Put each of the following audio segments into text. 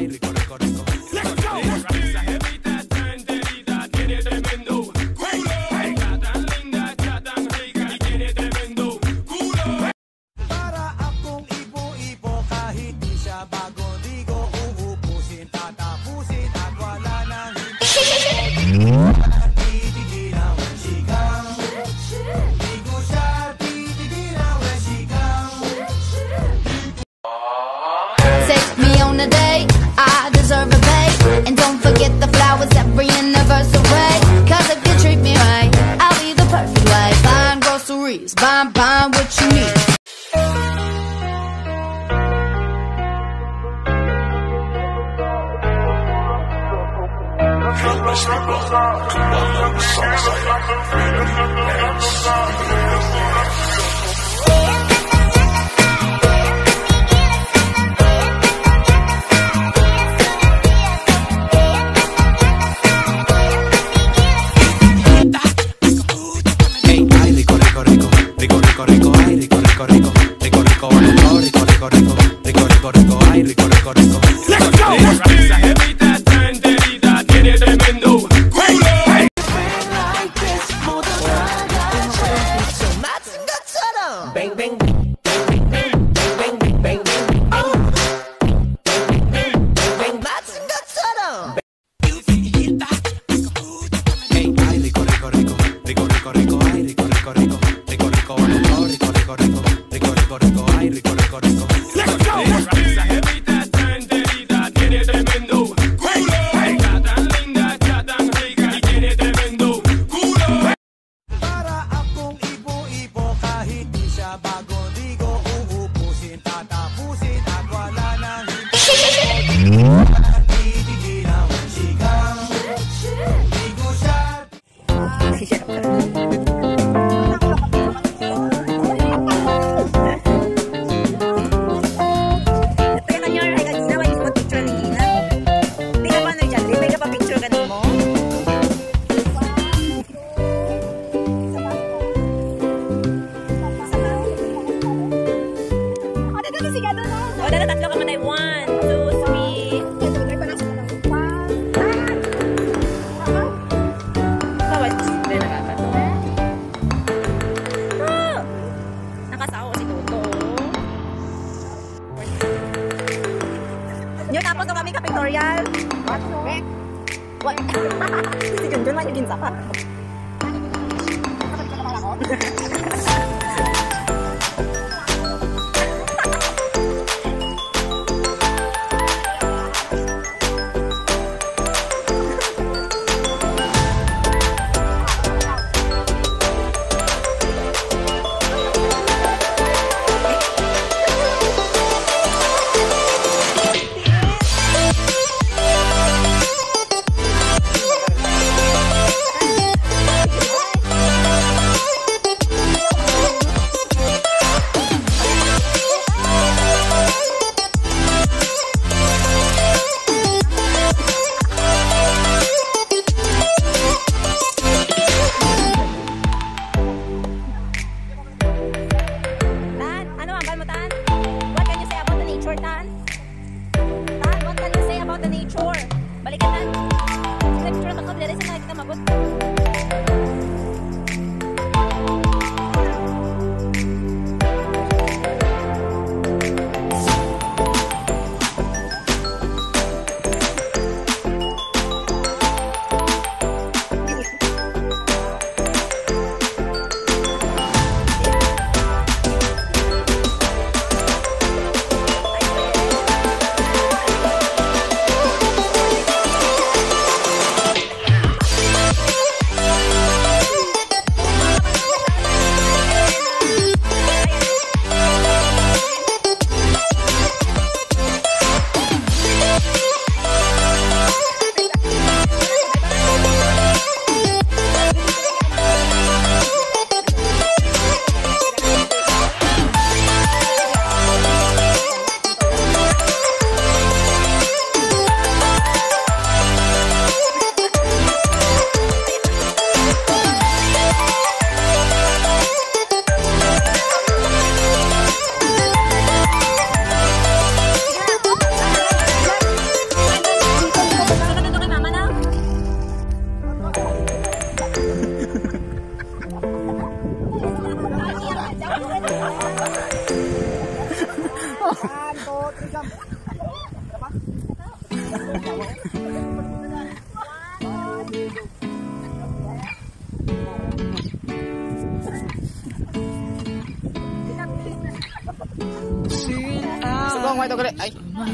rico, rico, rico. Let's go. Esa jevita está enterita, tiene tremendo culo. Está tan linda, está tan rica y tiene tremendo culo. Para akong ipo-ipo kahit di siya bago, di ko uubusin, tatapusin at wala nang titigil ang sigang. Di ko siya titigil ang sigang. Take me on a date, I deserve a bait. And don't forget the flowers every anniversary. Cause if you treat me right, I'll be the perfect wife. Buying groceries, buying what you need. Ay, rico, rico, rico, rico, rico, rico, ay, rico, rico, rico, rico, rico, rico, rico, rico, rico, rico, rico, rico, ay, rico, rico, rico. Let's go. Esa jevita está enterita, tiene tremendo culo. Bang, bang. Ay, rico, rico, rico, rico, rico, rico, ay, rico, rico, rico, rico, rico, rico, rico, rico, rico, rico, rico, rico, ay, rico, rico, rico. Let's go. Esa jevita está enterita, tiene tremendo culo. Está tan linda, está tan rica y tiene tremendo culo. Para akong ipo-ipo kahit di siya bago, di ko uubusin, tatapusin at wala nang titigil ang sigang. Di ko siya Nyo tapos ko kami ka-pictorial. What? Si Junjun lang yung ginsa pa. Subong mo ito gali. Ay.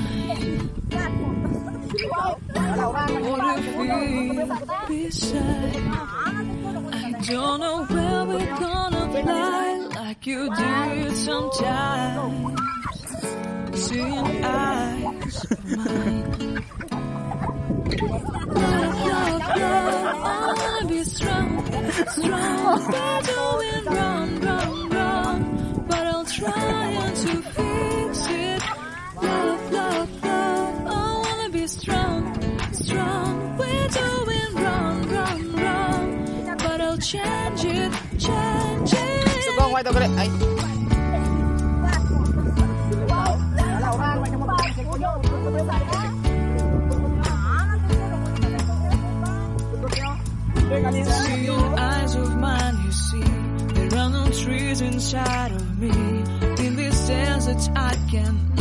I don't know where we're gonna fly like you did sometimes. Seeing eyes of mine. Love, I wanna be strong. We're doing wrong, but I'll try to fix it. Love, I wanna be strong. We're doing wrong, but I'll change it. Subong mo ito gali. Ay. See your eyes of mine, you see. There are no trees inside of me. In this desert I can